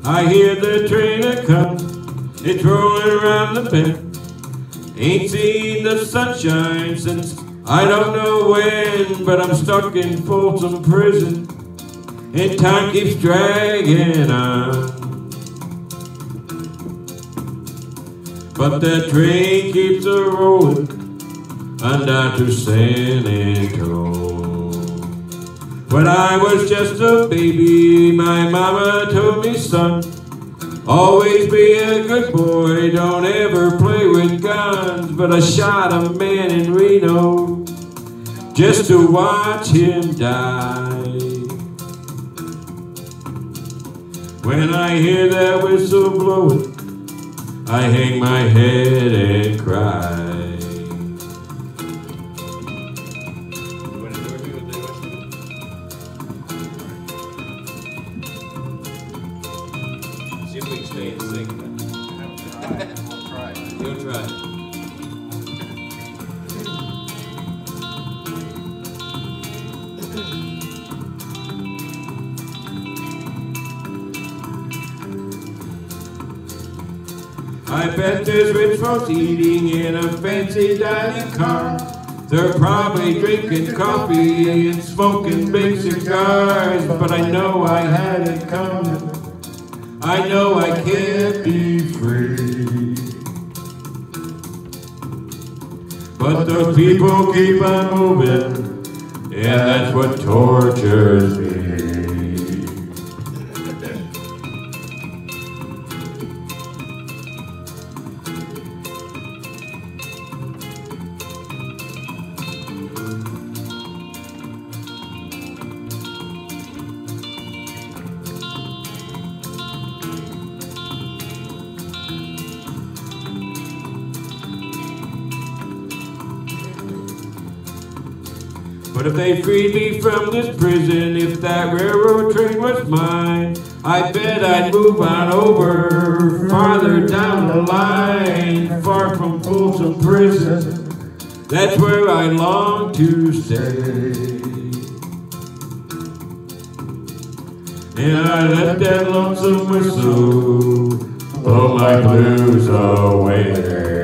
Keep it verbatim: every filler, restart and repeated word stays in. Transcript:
I hear the train a come, it's rolling around the bend. Ain't seen the sunshine since I don't know when, but I'm stuck in Folsom Prison, and time keeps dragging on. But that train keeps a rolling on down to San Antonio. When I was just a baby, my mama told me, son, always be a good boy, don't ever play with guns. But I shot a man in Reno just to watch him die. When I hear that whistle blowing, I hang my head and cry. See if we can stay in sync. We'll try. We'll try. I bet there's rich folks eating in a fancy dining car. They're probably drinking coffee and smoking big cigars. But I know I had it coming. I know I can't be free. But those people keep on moving, and that's what tortures me. But if they freed me from this prison, if that railroad train was mine, I bet I'd move on over, farther down the line, far from Folsom Prison. That's where I long to stay. And I let that lonesome whistle blow my blues away.